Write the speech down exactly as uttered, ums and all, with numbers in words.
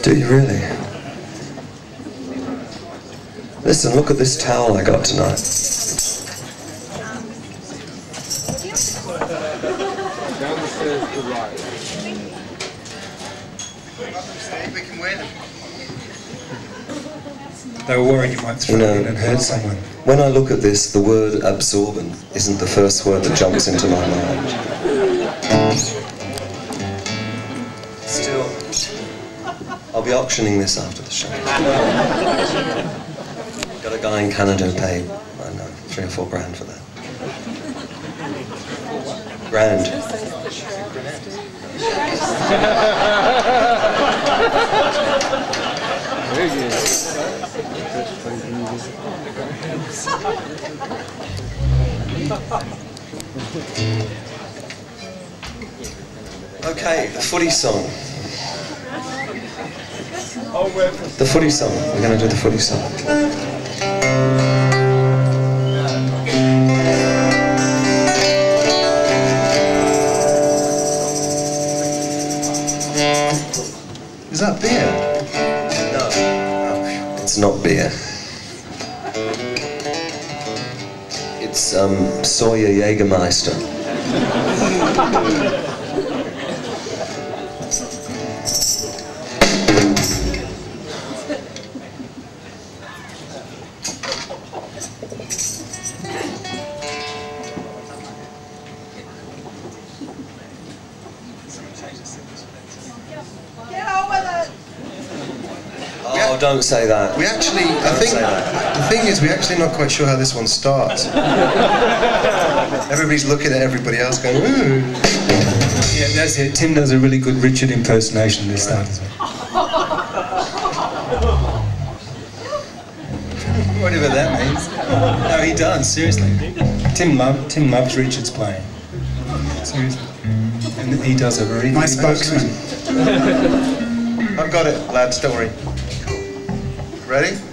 Do you really? Listen, look at this towel I got tonight. We can win. They were worried you might throw You know, it and hurt someone. When I look at this, the word absorbent isn't the first word that jumps into my mind. Still, I'll be auctioning this after the show. Got a guy in Canada who paid, I don't know, three or four grand for that. Grand. Okay, the footy song. The footy song. We're going to do the footy song. Is that beer? No, it's not beer. It's um, Sawyer Jägermeister. Get on with it! Oh, don't say that. We actually, I Don't think, say that. the thing is, we're actually not quite sure how this one starts. Everybody's looking at everybody else going, ooh. Yeah, that's it. Tim does a really good Richard impersonation this time. Whatever that means. No, he does, seriously. Tim, love, Tim loves Richard's playing. Seriously. And he does a very My good spokesman. I've got it, lads, don't worry. Ready?